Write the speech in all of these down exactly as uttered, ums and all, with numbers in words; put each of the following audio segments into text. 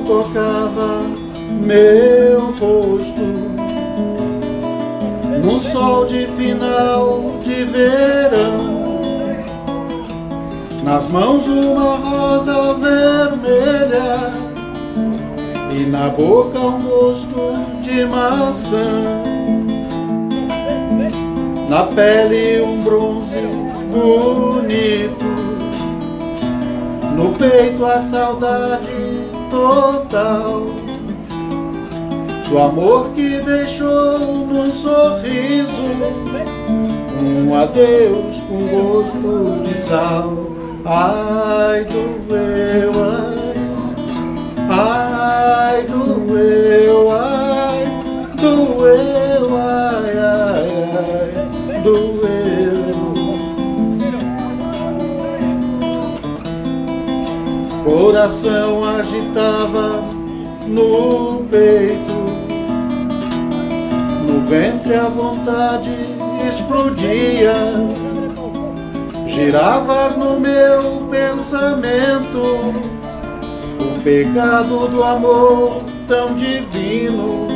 tocava meu rosto num sol de final de verão, nas mãos uma rosa vermelha e na boca um gosto de maçã, na pele um bronze bonito, no peito a saudade total do amor que deixou num sorriso um adeus com gosto de sal. Ai, doeu, ai, ai, doeu, ai, doeu, ai, ai, ai, doeu. Coração agitava no peito, no ventre a vontade explodia, giravas no meu pensamento o pecado do amor tão divino,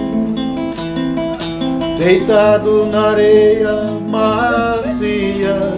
deitado na areia macia,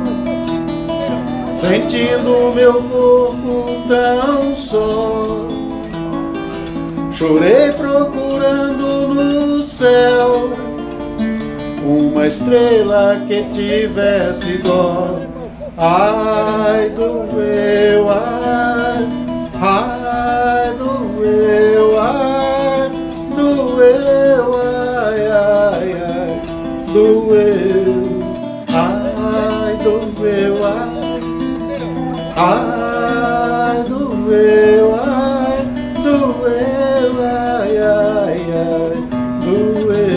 sentindo meu corpo tão só. Chorei procurando no céu uma estrela que tivesse dó. Ai, doeu, ai, ai, doeu, ai, doeu, ai, ai, ai, doeu, ai, doeu, ai, ai, doeu, ai, doeu, ai, ai, ai, doeu.